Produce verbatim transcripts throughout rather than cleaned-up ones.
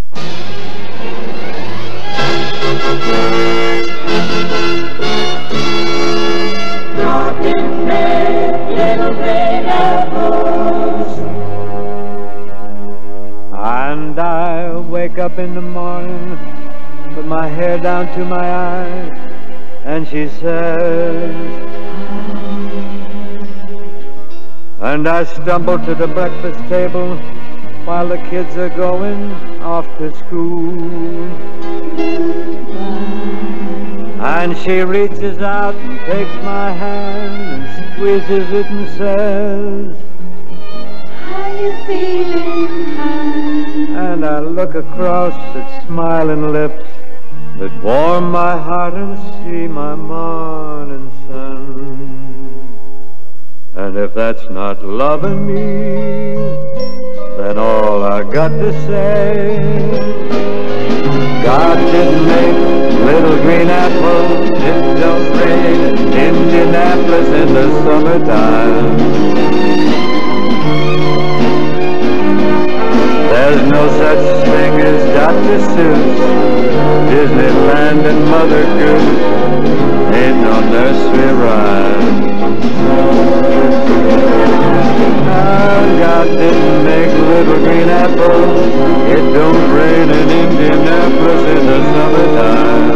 God didn't make little green apples. And I wake up in the morning with my hair down to my eyes, and she says, and I stumble to the breakfast table while the kids are going off to school. And she reaches out and takes my hand and squeezes it and says, How you feeling, hon? and I look across at smiling lips that warm my heart and see my morning sun. And if that's not loving me, then all I got to say, God didn't make little green apples, it don't rain in Indianapolis in the summertime. There's no such thing as Doctor Seuss, Disneyland and Mother Goose, ain't no nursery rhyme. God didn't make little green apples, it don't rain in Indianapolis in the summertime.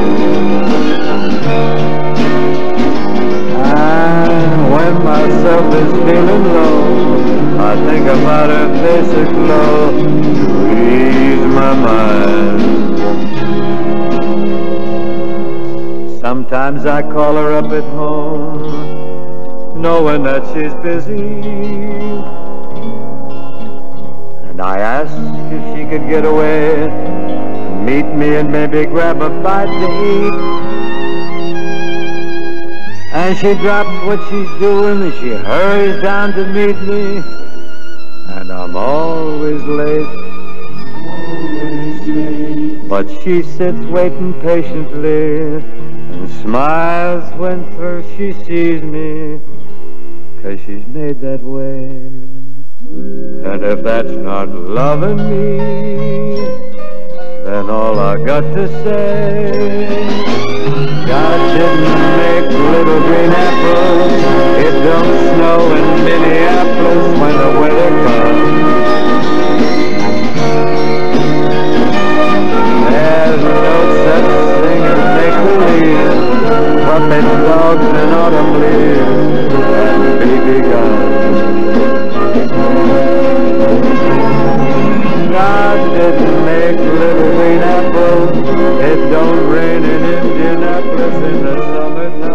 And when myself is feeling low, I think about her face aglow to ease my mind. Sometimes I call her up at home, knowing that she's busy, and I ask if she could get away and meet me and maybe grab a bite to eat. And she drops what she's doing and she hurries down to meet me, and I'm always late, always late. But she sits waiting patiently and smiles when first she sees me, 'cause she's made that way. And if that's not loving me, then all I got to say, God didn't make little green apples, it don't snow in Minneapolis when the weather comes. There's no such thing as make-believe, puppet dogs and autumn leaves and baby guns. God didn't make little green apples, it don't rain in Indianapolis in the summertime.